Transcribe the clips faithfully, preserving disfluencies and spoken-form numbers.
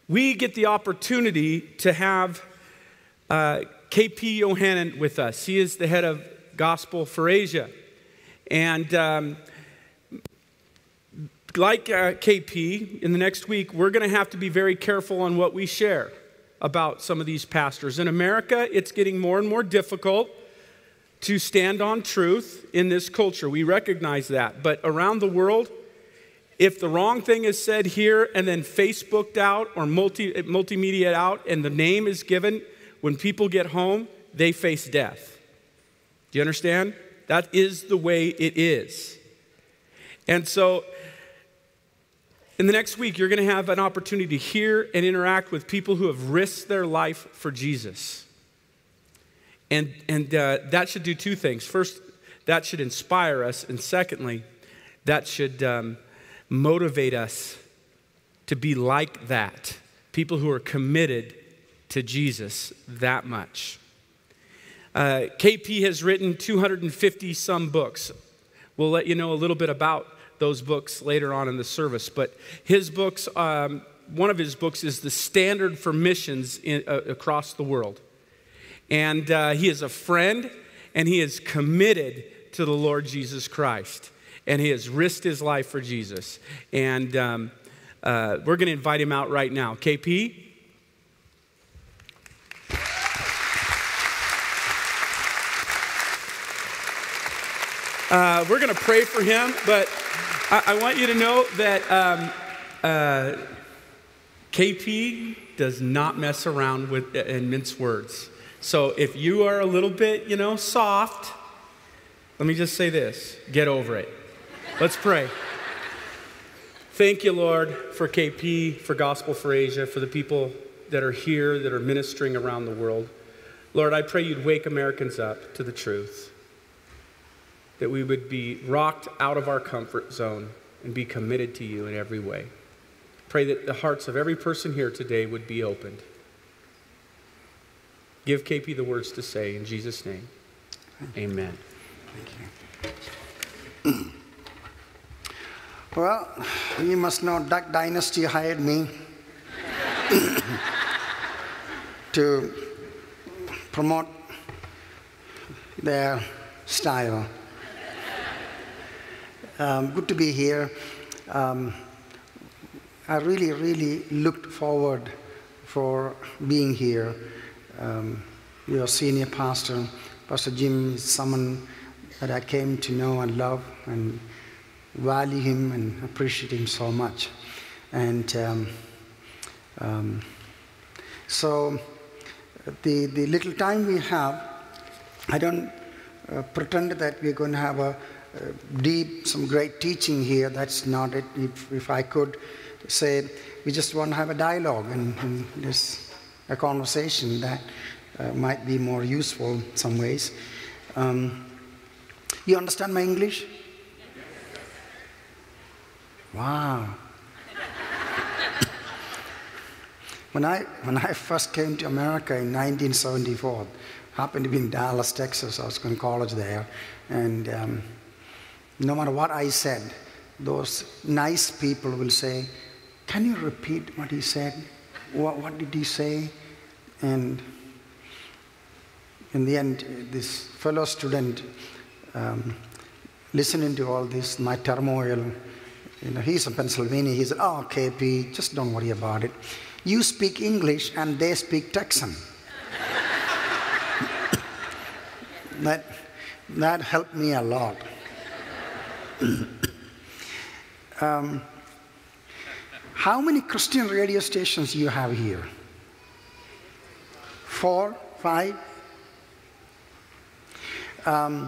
we get the opportunity to have uh, K P Yohannan with us. He is the head of Gospel for Asia. And um, like uh, K P, in the next week, we're going to have to be very careful on what we share about some of these pastors. In America, it's getting more and more difficult to stand on truth in this culture. We recognize that. But around the world, if the wrong thing is said here and then Facebooked out or multi, multimedia out and the name is given, when people get home, they face death. Do you understand? That is the way it is. And so in the next week, you're going to have an opportunity to hear and interact with people who have risked their life for Jesus. And, and uh, that should do two things. First, that should inspire us. And secondly, that should um, motivate us to be like that. People who are committed to Jesus that much. Uh, K P has written two hundred fifty some books. We'll let you know a little bit about those books later on in the service. But his books, um, one of his books is The Standard for Missions in, uh, across the world. And uh, he is a friend, and he is committed to the Lord Jesus Christ. And he has risked his life for Jesus. And um, uh, we're going to invite him out right now. K P? Uh, we're going to pray for him, but I, I want you to know that um, uh, K P does not mess around with and mince words. So if you are a little bit, you know, soft, let me just say this: get over it. Let's pray. Thank you, Lord, for K P, for Gospel for Asia, for the people that are here, that are ministering around the world. Lord, I pray you'd wake Americans up to the truth, that we would be rocked out of our comfort zone and be committed to you in every way. Pray that the hearts of every person here today would be opened. Give K P the words to say in Jesus' name. Amen. Thank you. Well, you must know Duck Dynasty hired me to promote their style. Um, good to be here. Um, I really, really looked forward for being here. Um, your senior pastor, Pastor Jim, is someone that I came to know and love and value him and appreciate him so much. And um, um, so the, the little time we have, I don't uh, pretend that we're going to have a Uh, deep, some great teaching here. That's not it. If, if I could say, we just want to have a dialogue and, and just a conversation that uh, might be more useful in some ways. Um, you understand my English? Wow. when I when I first came to America in nineteen seventy-four, happened to be in Dallas, Texas. I was going to college there, and um, no matter what I said, those nice people will say, can you repeat what he said? What, what did he say? And in the end, this fellow student, um, listening to all this, my turmoil, you know, he's from Pennsylvania. He said, oh, K P, just don't worry about it. You speak English and they speak Texan. that, that helped me a lot. um, how many Christian radio stations you have here? Four, five? Um,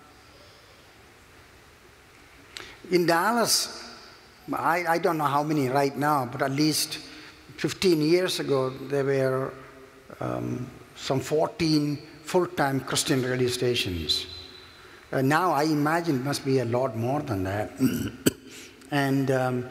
in Dallas, I, I don't know how many right now, but at least fifteen years ago, there were um, some fourteen full-time Christian radio stations. Uh, now I imagine it must be a lot more than that. and um,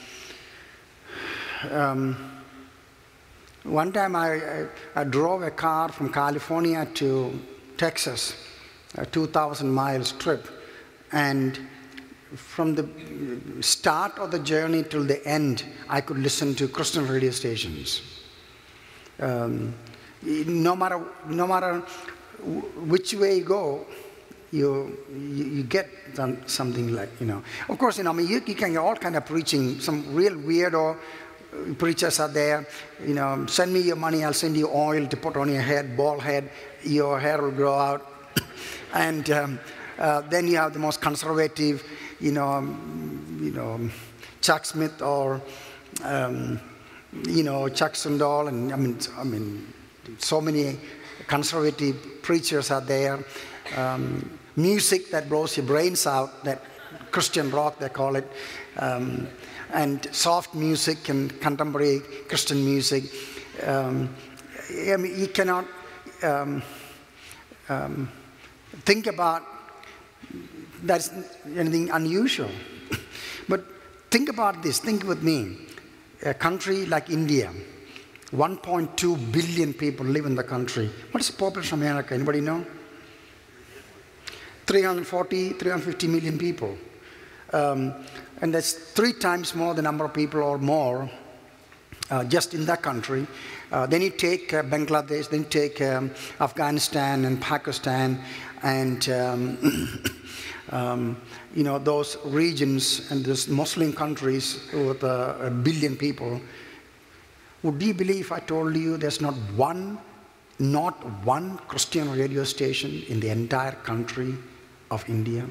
um, one time I, I, I drove a car from California to Texas, a two thousand miles trip, and from the start of the journey till the end, I could listen to Christian radio stations. Um, no matter, no matter which way you go, you, you, you get something like, you know. Of course, you know, I mean, you, you can get all kind of preaching. Some real weirdo preachers are there. You know, send me your money, I'll send you oil to put on your head, bald head, your hair will grow out. And um, uh, then you have the most conservative, you know, um, you know, Chuck Smith or, um, you know, Chuck Swindoll, and I mean, I mean, so many conservative preachers are there. Um, music that blows your brains out, that Christian rock they call it, um, and soft music and contemporary Christian music. Um, I mean, you cannot um, um, think about that's anything unusual. But think about this, think with me. A country like India, one point two billion people live in the country. What is the population of America? Anybody know? three hundred forty, three hundred fifty million people. Um, and that's three times more the number of people or more uh, just in that country. Uh, then you take uh, Bangladesh, then you take um, Afghanistan and Pakistan and um, um, you know, those regions and those Muslim countries with uh, a billion people. Would you believe if I told you there's not one, not one Christian radio station in the entire country of India?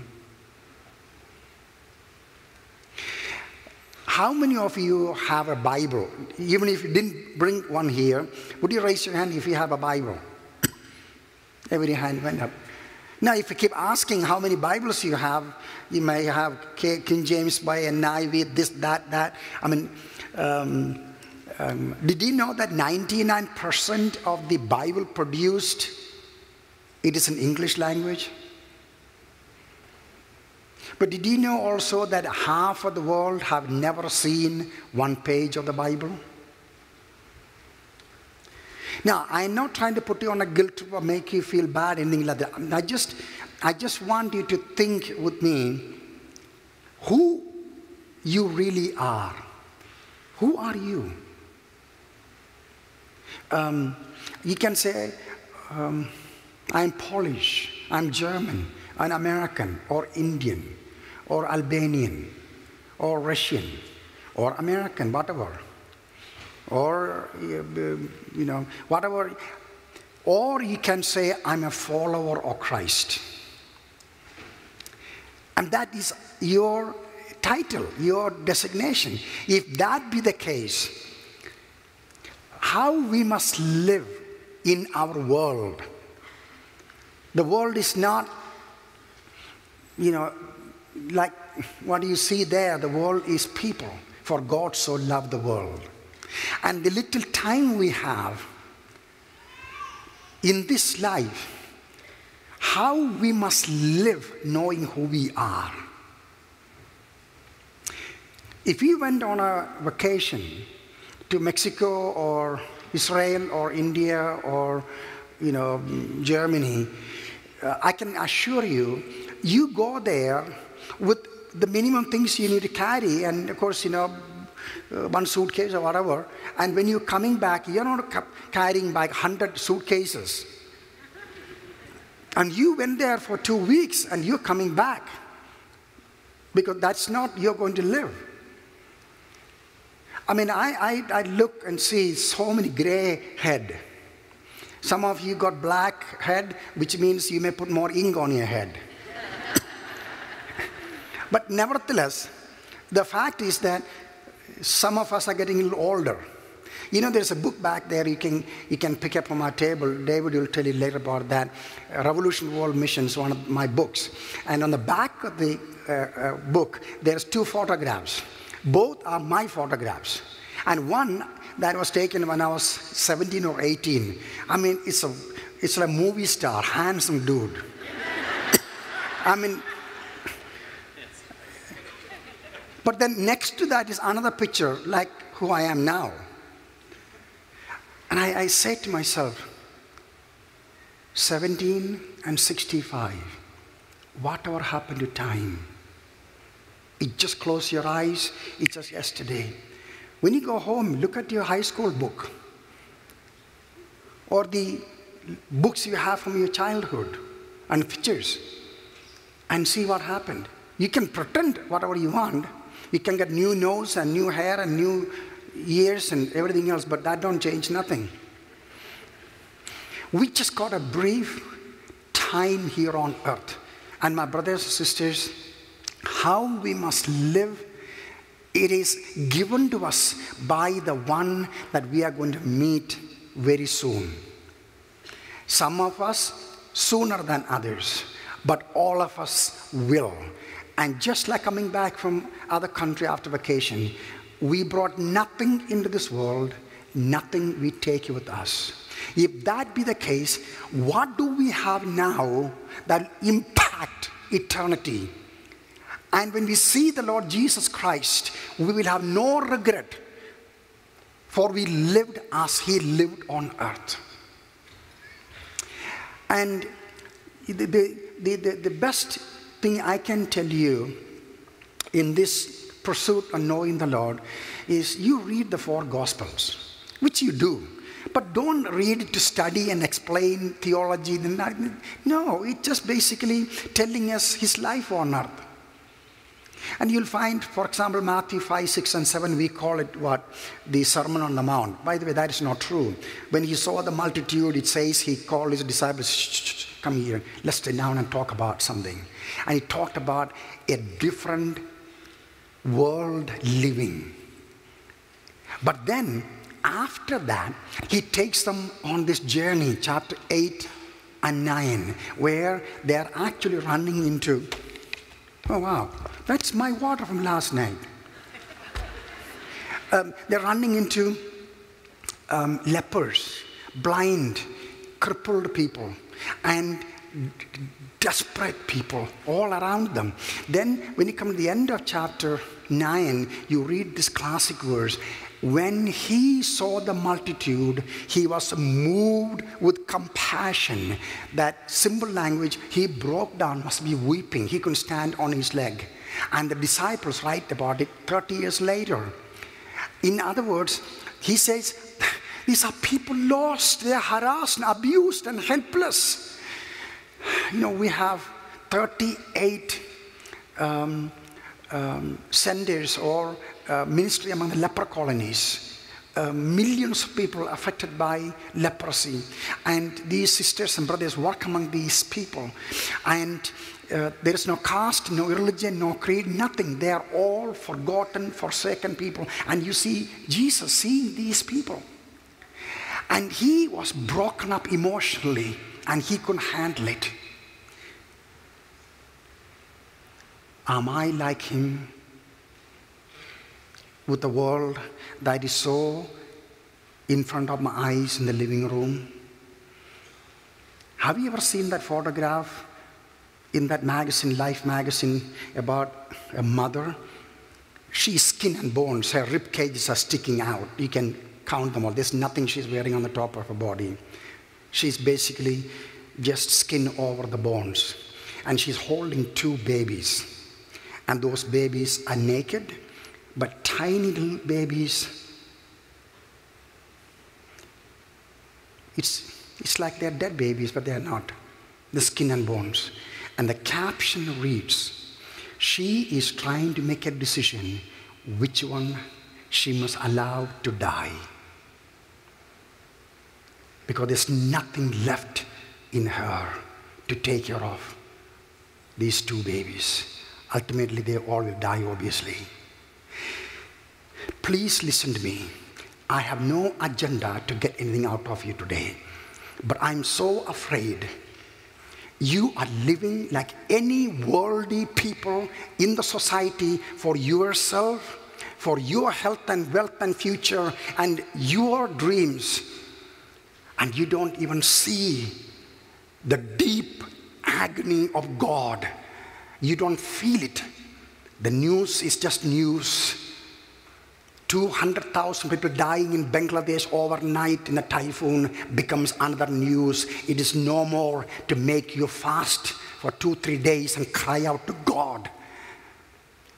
How many of you have a Bible? Even if you didn't bring one here, would you raise your hand if you have a Bible? Every hand went up. Now, if you keep asking how many Bibles you have, you may have King James by N I V, this, that, that. I mean, um, um, did you know that ninety-nine percent of the Bible produced, it is in English language? But did you know also that half of the world have never seen one page of the Bible? Now, I'm not trying to put you on a guilt or make you feel bad, anything like that. I just, I just want you to think with me who you really are. Who are you? Um, you can say, um, I'm Polish, I'm German, I'm American, or Indian, or Albanian, or Russian, or American, whatever. Or, you know, whatever. Or you can say, I'm a follower of Christ. And that is your title, your designation. If that be the case, how we must live in our world. The world is not, you know, like what you see there. The world is people. For God so loved the world. And the little time we have in this life, how we must live knowing who we are. If we went on a vacation to Mexico or Israel or India or, you know, Germany, uh, I can assure you, you go there with the minimum things you need to carry, and of course, you know, Uh, one suitcase or whatever, and when you're coming back, you're not ca carrying like one hundred suitcases. And you went there for two weeks and you're coming back because that's not you're going to live. I mean, I, I, I look and see so many gray head. Some of you got black head, which means you may put more ink on your head. But nevertheless, the fact is that some of us are getting a little older. You know, there's a book back there you can, you can pick up from our table. David will tell you later about that. Revolution World Mission is one of my books. And on the back of the uh, uh, book, there's two photographs. Both are my photographs. And one that was taken when I was seventeen or eighteen. I mean, it's a, it's a movie star, handsome dude. I mean, but then next to that is another picture, like who I am now. And I, I say to myself, seventeen and sixty-five, whatever happened to time? You just close your eyes. It's just yesterday. When you go home, look at your high school book or the books you have from your childhood and pictures and see what happened. You can pretend whatever you want. You can get new nose and new hair and new ears and everything else, but that don't change nothing. We just got a brief time here on earth. And my brothers and sisters, how we must live, it is given to us by the one that we are going to meet very soon. Some of us sooner than others, but all of us will. And just like coming back from other country after vacation, we brought nothing into this world, nothing we take with us. If that be the case, what do we have now that impact eternity? And when we see the Lord Jesus Christ, we will have no regret, for we lived as he lived on earth. And the, the, the, the, the best thing I can tell you in this pursuit of knowing the Lord is you read the four Gospels, which you do. But don't read it to study and explain theology. No, it's just basically telling us his life on earth. And you'll find, for example, Matthew five, six, and seven, we call it what? The Sermon on the Mount. By the way, that is not true. When he saw the multitude, it says he called his disciples, shh, shh, shh, come here, let's sit down and talk about something. And he talked about a different world living. But then, after that, he takes them on this journey, chapter eight and nine, where they're actually running into, oh wow, that's my water from last night. Um, they're running into um, lepers, blind, crippled people, and desperate people all around them. Then when you come to the end of chapter nine, you read this classic verse. When he saw the multitude, he was moved with compassion. That simple language, he broke down, must be weeping. He couldn't stand on his leg. And the disciples write about it thirty years later. In other words, he says, these are people lost, they're harassed and abused and helpless. You know, we have thirty-eight um, um, centers or uh, ministry among the leper colonies. Uh, millions of people affected by leprosy. And these sisters and brothers work among these people. And uh, there is no caste, no religion, no creed, nothing. They are all forgotten, forsaken people. And you see Jesus seeing these people. And he was broken up emotionally, and he couldn't handle it. Am I like him? With the world that is so in front of my eyes in the living room? Have you ever seen that photograph in that magazine, Life magazine, about a mother? She's skin and bones. Her rib cages are sticking out. You can count them all. There's nothing she's wearing on the top of her body. She's basically just skin over the bones. And she's holding two babies. And those babies are naked, but tiny little babies. It's, it's like they're dead babies, but they're not. The skin and bones. And the caption reads, she is trying to make a decision which one she must allow to die. Because there's nothing left in her to take care of these two babies. Ultimately, they all will die, obviously. Please listen to me. I have no agenda to get anything out of you today. But I'm so afraid you are living like any worldly people in the society for yourself, for your health and wealth and future and your dreams. And you don't even see the deep agony of God. You don't feel it. The news is just news. two hundred thousand people dying in Bangladesh overnight in a typhoon becomes another news. It is no more to make you fast for two, three days and cry out to God.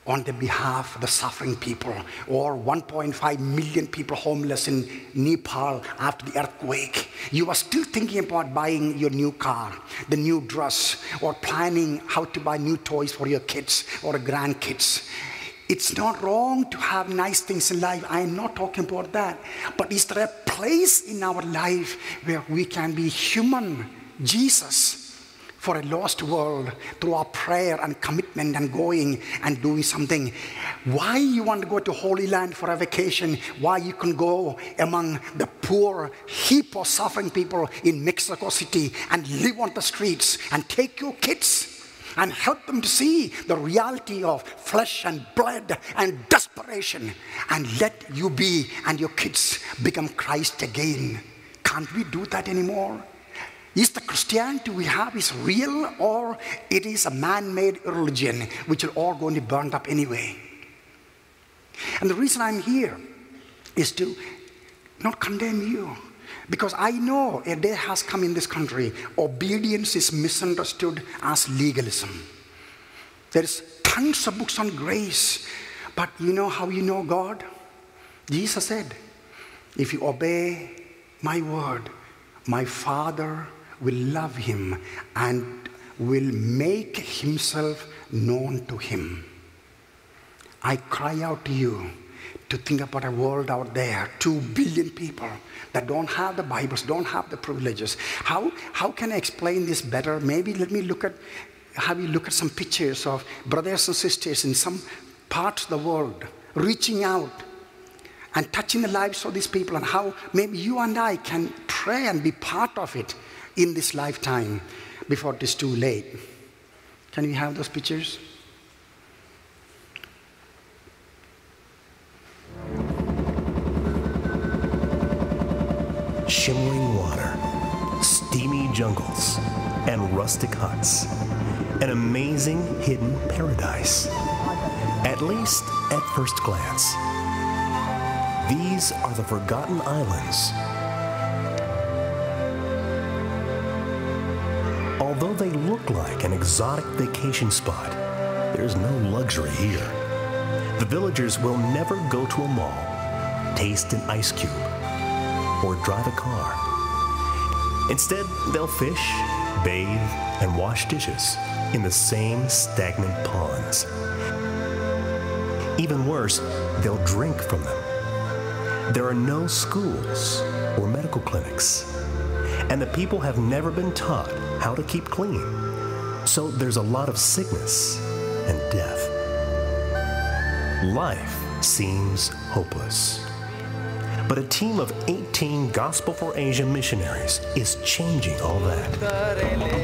on the behalf of the suffering people, or one point five million people homeless in Nepal after the earthquake. You are still thinking about buying your new car, the new dress, or planning how to buy new toys for your kids or grandkids. It's not wrong to have nice things in life. I am not talking about that. But is there a place in our life where we can be human Jesus for a lost world through our prayer and commitment and going and doing something? Why you want to go to Holy Land for a vacation? Why you can go among the poor heap of suffering people in Mexico City and live on the streets and take your kids and help them to see the reality of flesh and blood and desperation, and let you be and your kids become Christ again? Can't we do that anymore? Is the Christianity we have is real, or it is a man-made religion which are all going to be burned up anyway? And the reason I'm here is to not condemn you, because I know a day has come in this country, obedience is misunderstood as legalism. There's tons of books on grace, but you know how you know God? Jesus said, if you obey my word, my Father will love him and will make himself known to him. I cry out to you to think about a world out there, two billion people that don't have the Bibles, don't have the privileges. How, how can I explain this better? Maybe let me look at, have you look at some pictures of brothers and sisters in some parts of the world reaching out and touching the lives of these people, and how maybe you and I can pray and be part of it in this lifetime before it is too late. Can we have those pictures? Shimmering water, steamy jungles, and rustic huts. An amazing hidden paradise, at least at first glance. These are the Forgotten Islands. Although they look like an exotic vacation spot, there's no luxury here. The villagers will never go to a mall, taste an ice cube, or drive a car. Instead, they'll fish, bathe, and wash dishes in the same stagnant ponds. Even worse, they'll drink from them. There are no schools or medical clinics, and the people have never been taught how to keep clean. So there's a lot of sickness and death. Life seems hopeless. But a team of eighteen Gospel for Asia missionaries is changing all that.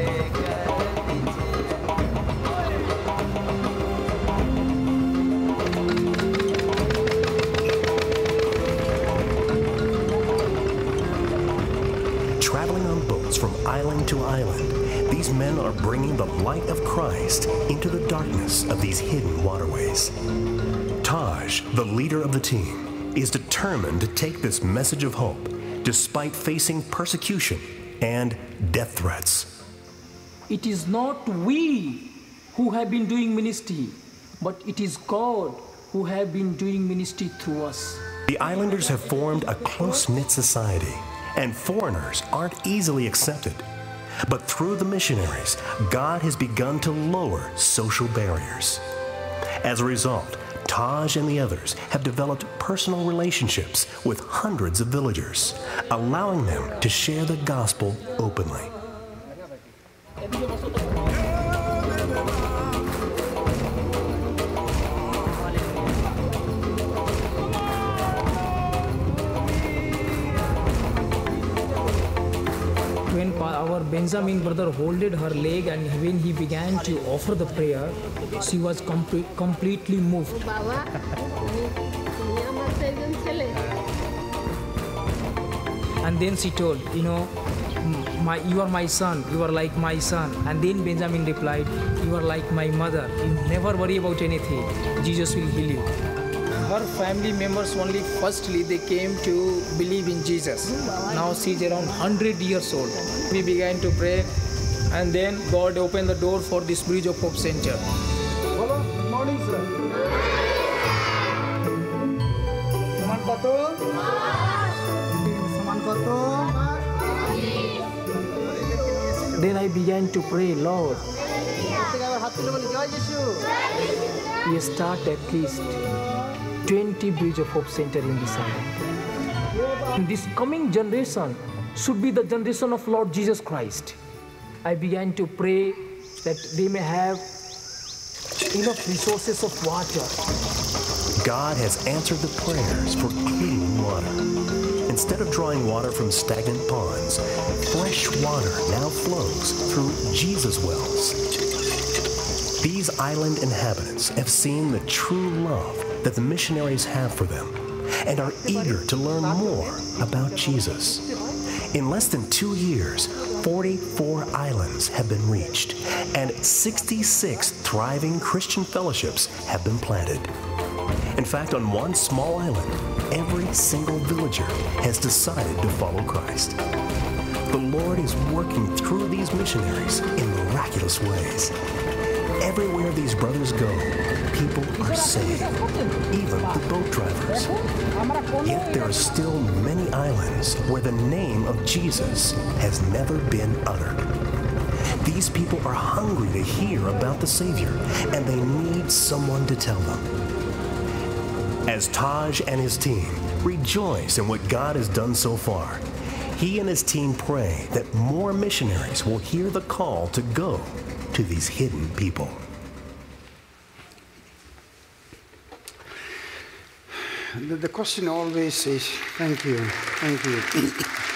Traveling on boats from island to island, these men are bringing the light of Christ into the darkness of these hidden waterways. Taj, the leader of the team, is determined to take this message of hope despite facing persecution and death threats. It is not we who have been doing ministry, but it is God who have been doing ministry through us. The islanders have formed a close-knit society, and foreigners aren't easily accepted. But through the missionaries, God has begun to lower social barriers. As a result, Taj and the others have developed personal relationships with hundreds of villagers, allowing them to share the gospel openly. When our Benjamin brother holded her leg and when he began to offer the prayer, she was com completely moved. And then she told, you know, my, you are my son, you are like my son. And then Benjamin replied, you are like my mother. You never worry about anything. Jesus will heal you. Her family members only firstly they came to believe in Jesus. Now she's around one hundred years old. We began to pray, and then God opened the door for this Bridge of Hope Center. Good morning, sir. Then I began to pray, Lord, we start at least twenty Bridge of Hope Center in this island. This coming generation should be the generation of Lord Jesus Christ. I began to pray that they may have enough resources of water. God has answered the prayers for clean water. Instead of drawing water from stagnant ponds, fresh water now flows through Jesus wells. These island inhabitants have seen the true love that the missionaries have for them and are eager to learn more about Jesus. In less than two years, forty-four islands have been reached, and sixty-six thriving Christian fellowships have been planted. In fact, on one small island, every single villager has decided to follow Christ. The Lord is working through these missionaries in miraculous ways. Everywhere these brothers go, people are saved, even the boat drivers. Yet there are still many islands where the name of Jesus has never been uttered. These people are hungry to hear about the Savior, and they need someone to tell them. As Taj and his team rejoice in what God has done so far, he and his team pray that more missionaries will hear the call to go to these hidden people. The, the question always is, thank you, thank you.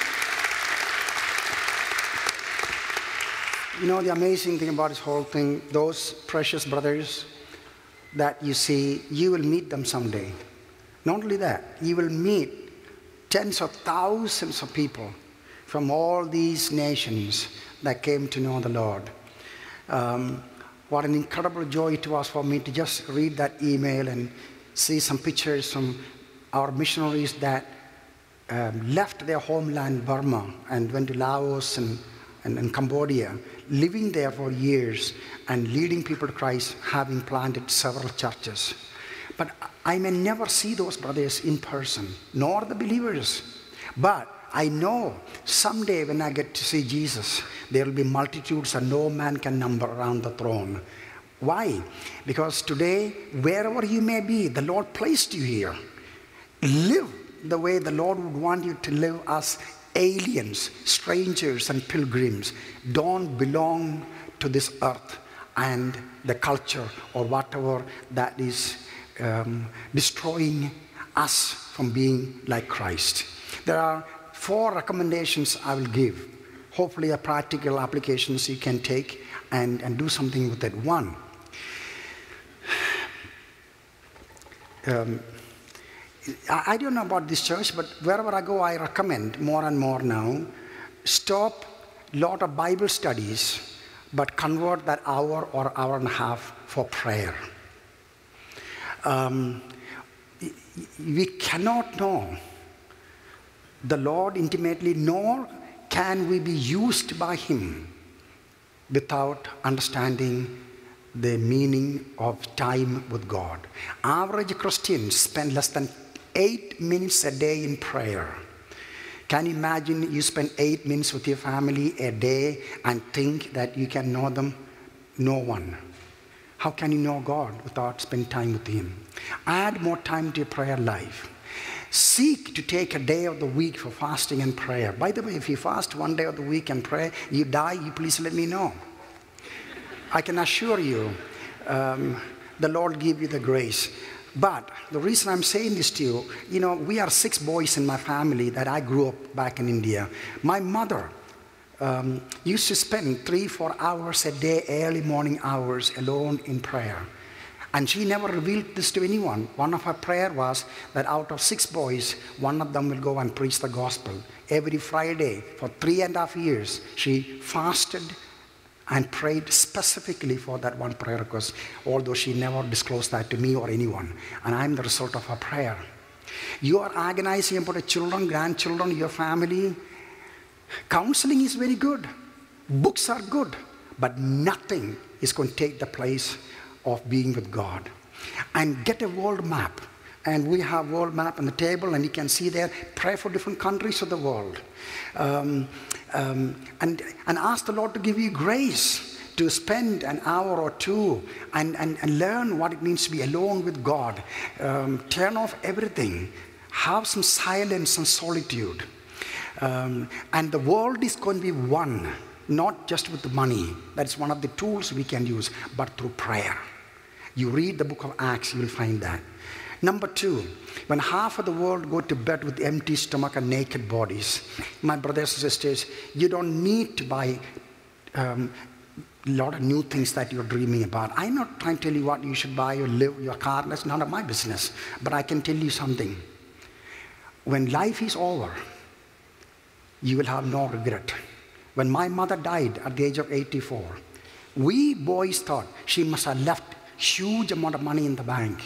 You know, the amazing thing about this whole thing, those precious brothers that you see, you will meet them someday. Not only that, you will meet tens of thousands of people from all these nations that came to know the Lord. Um, what an incredible joy it was for me to just read that email and see some pictures from our missionaries that um, left their homeland, Burma, and went to Laos and, and, and Cambodia, living there for years and leading people to Christ, having planted several churches. But I may never see those brothers in person, nor the believers. But I know someday when I get to see Jesus, there will be multitudes that no man can number around the throne. Why? Because today, wherever you may be, the Lord placed you here. Live the way the Lord would want you to live as aliens, strangers, and pilgrims. Don't belong to this earth and the culture or whatever that is um, destroying us from being like Christ. There are four recommendations I will give. Hopefully, a practical applications you can take and, and do something with it. One, um, I, I don't know about this church, but wherever I go, I recommend more and more now, stop a lot of Bible studies, but convert that hour or hour and a half for prayer. Um, we cannot know the Lord intimately, nor can we be used by Him without understanding the meaning of time with God. Average Christians spend less than eight minutes a day in prayer. Can you imagine you spend eight minutes with your family a day and think that you can know them? No one. How can you know God without spending time with Him? Add more time to your prayer life. Seek to take a day of the week for fasting and prayer. By the way, if you fast one day of the week and pray, you die, you please let me know. I can assure you, um, the Lord give you the grace. But the reason I'm saying this to you, you know, we are six boys in my family that I grew up back in India. My mother um, used to spend three, four hours a day, early morning hours, alone in prayer. And she never revealed this to anyone. One of her prayer was that out of six boys, one of them will go and preach the gospel. Every Friday for three and a half years, she fasted and prayed specifically for that one prayer request, although she never disclosed that to me or anyone. And I'm the result of her prayer. You are agonizing about the children, grandchildren, your family. Counseling is very good. Books are good. But nothing is going to take the place of being with God. And get a world map. And we have world map on the table, and you can see there, pray for different countries of the world. Um, um, and, and ask the Lord to give you grace to spend an hour or two and, and, and learn what it means to be alone with God. Um, turn off everything. Have some silence and solitude. Um, and the world is going to be won, not just with the money. That's one of the tools we can use, but through prayer. You read the book of Acts, you will find that. Number two, when half of the world go to bed with empty stomach and naked bodies, my brothers and sisters, you don't need to buy um, a lot of new things that you're dreaming about. I'm not trying to tell you what you should buy or live your car. That's none of my business. But I can tell you something. When life is over, you will have no regret. When my mother died at the age of eighty-four, we boys thought she must have left huge amount of money in the bank.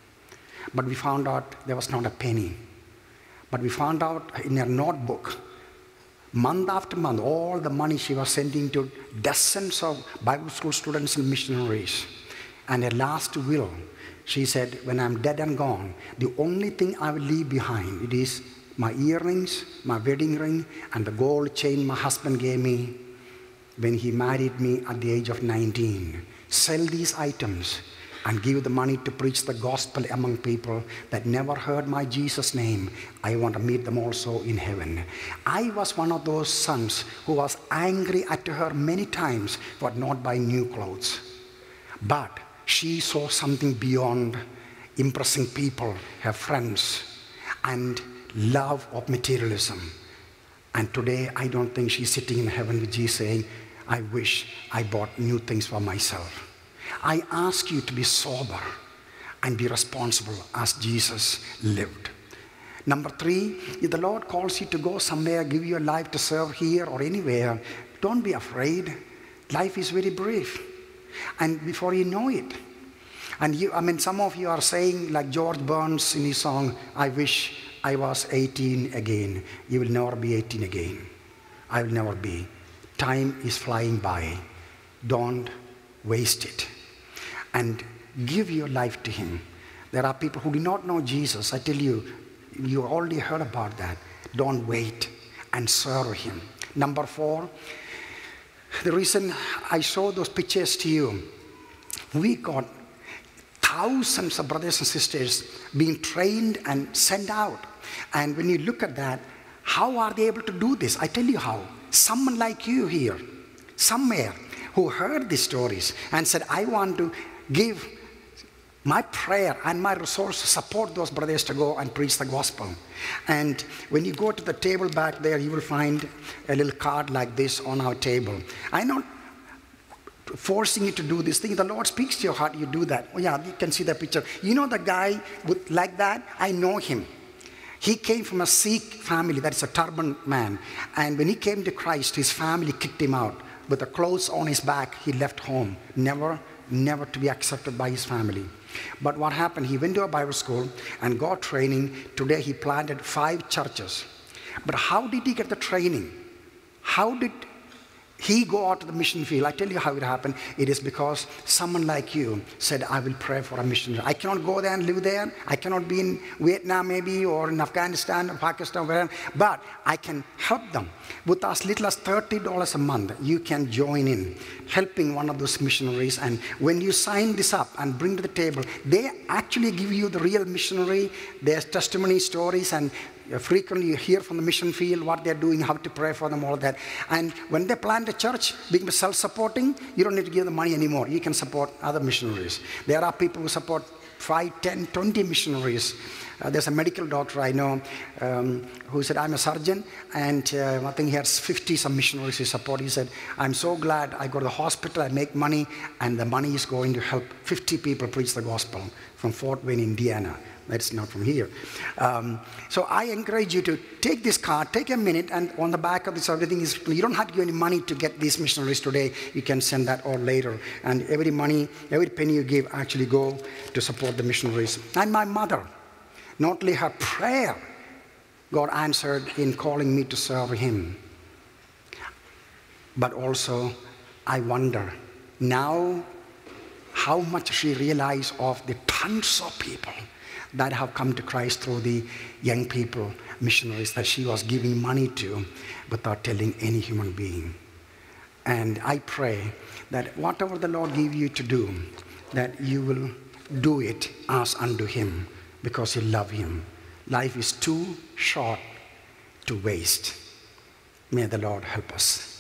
But we found out there was not a penny. But we found out in her notebook, month after month, all the money she was sending to dozens of Bible school students and missionaries. And her last will, she said, when I'm dead and gone, the only thing I will leave behind, it is my earrings, my wedding ring, and the gold chain my husband gave me when he married me at the age of nineteen. Sell these items and give the money to preach the gospel among people that never heard my Jesus' name. I want to meet them also in heaven. I was one of those sons who was angry at her many times for not buying new clothes. But she saw something beyond impressing people, her friends, and love of materialism. And today, I don't think she's sitting in heaven with Jesus saying, I wish I bought new things for myself. I ask you to be sober and be responsible as Jesus lived. Number three, if the Lord calls you to go somewhere, give your life to serve here or anywhere, don't be afraid. Life is very brief. And before you know it, and you, I mean, some of you are saying, like George Burns in his song, I wish I was eighteen again. You will never be eighteen again. I will never be. Time is flying by. Don't waste it. And give your life to him. There are people who do not know Jesus. I tell you, you already heard about that. Don't wait and serve him. Number four, the reason I show those pictures to you, we got thousands of brothers and sisters being trained and sent out. And when you look at that, how are they able to do this? I tell you how. Someone like you here, somewhere, who heard these stories and said, I want to give my prayer and my resources to support those brothers to go and preach the gospel. And when you go to the table back there, you will find a little card like this on our table. I'm not forcing you to do this thing. The Lord speaks to your heart, you do that. Oh yeah, you can see the picture. You know the guy with, like that? I know him. He came from a Sikh family, that's a turban man. And when he came to Christ, his family kicked him out. With the clothes on his back, he left home, never, never to be accepted by his family. But what happened, he went to a Bible school and got training. Today he planted five churches. But how did he get the training? How did he go out to the mission field? I tell you how it happened. It is because someone like you said, I will pray for a missionary. I cannot go there and live there. I cannot be in Vietnam maybe, or in Afghanistan or Pakistan, wherever. But I can help them. With as little as thirty dollars a month, you can join in helping one of those missionaries. And when you sign this up and bring to the table, they actually give you the real missionary, their testimony stories, and frequently you hear from the mission field what they're doing, how to pray for them, all that. And when they plant a church, being self-supporting, you don't need to give them money anymore. You can support other missionaries. There are people who support five, ten, twenty missionaries. Uh, there's a medical doctor I know um, who said, I'm a surgeon, and uh, I think he has fifty some missionaries he support. He said, I'm so glad I go to the hospital, I make money, and the money is going to help fifty people preach the gospel from Fort Wayne, Indiana. That's not from here. Um, so I encourage you to take this card, take a minute, and on the back of this, everything is, you don't have to give any money to get these missionaries today. You can send that or later. And every money, every penny you give actually go to support the missionaries. And my mother, not only her prayer, God answered in calling me to serve him. But also, I wonder now how much she realized of the tons of people that have come to Christ through the young people, missionaries that she was giving money to without telling any human being. And I pray that whatever the Lord give you to do, that you will do it as unto him, because you love him. Life is too short to waste. May the Lord help us.